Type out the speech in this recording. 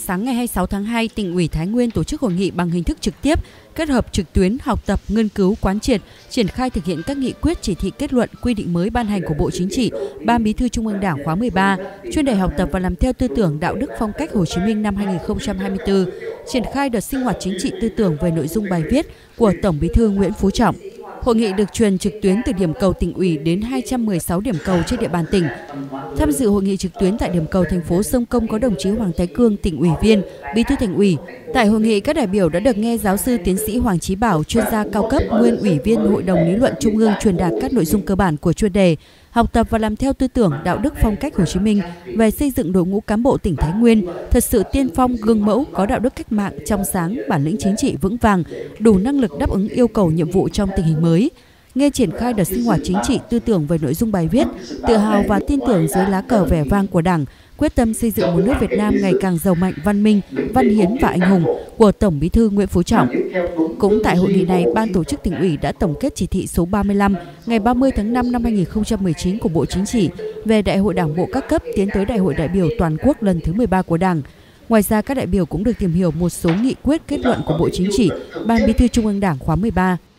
Sáng ngày 26 tháng 2, Tỉnh ủy Thái Nguyên tổ chức hội nghị bằng hình thức trực tiếp, kết hợp trực tuyến, học tập, nghiên cứu, quán triệt, triển khai thực hiện các nghị quyết, chỉ thị, kết luận, quy định mới ban hành của Bộ Chính trị, Ban Bí thư Trung ương Đảng khóa 13, chuyên đề học tập và làm theo tư tưởng đạo đức phong cách Hồ Chí Minh năm 2024, triển khai đợt sinh hoạt chính trị tư tưởng về nội dung bài viết của Tổng Bí thư Nguyễn Phú Trọng. Hội nghị được truyền trực tuyến từ điểm cầu Tỉnh ủy đến 216 điểm cầu trên địa bàn tỉnh. Tham dự hội nghị trực tuyến tại điểm cầu thành phố Sông Công có đồng chí Hoàng Thái Cương, Tỉnh ủy viên, Bí thư Thành ủy. Tại hội nghị, các đại biểu đã được nghe giáo sư tiến sĩ Hoàng Chí Bảo, chuyên gia cao cấp, nguyên ủy viên Hội đồng lý luận Trung ương truyền đạt các nội dung cơ bản của chuyên đề học tập và làm theo tư tưởng đạo đức phong cách Hồ Chí Minh về xây dựng đội ngũ cán bộ tỉnh Thái Nguyên thật sự tiên phong, gương mẫu, có đạo đức cách mạng, trong sáng, bản lĩnh chính trị vững vàng, đủ năng lực đáp ứng yêu cầu nhiệm vụ trong tình hình mới. Nghe triển khai đợt sinh hoạt chính trị tư tưởng về nội dung bài viết, tự hào và tin tưởng dưới lá cờ vẻ vang của Đảng, quyết tâm xây dựng một nước Việt Nam ngày càng giàu mạnh, văn minh, văn hiến và anh hùng của Tổng Bí thư Nguyễn Phú Trọng. Cũng tại hội nghị này, Ban tổ chức Tỉnh ủy đã tổng kết chỉ thị số 35 ngày 30 tháng 5 năm 2019 của Bộ Chính trị về Đại hội Đảng bộ các cấp tiến tới Đại hội đại biểu toàn quốc lần thứ 13 của Đảng. Ngoài ra, các đại biểu cũng được tìm hiểu một số nghị quyết, kết luận của Bộ Chính trị, Ban Bí thư Trung ương Đảng khóa 13.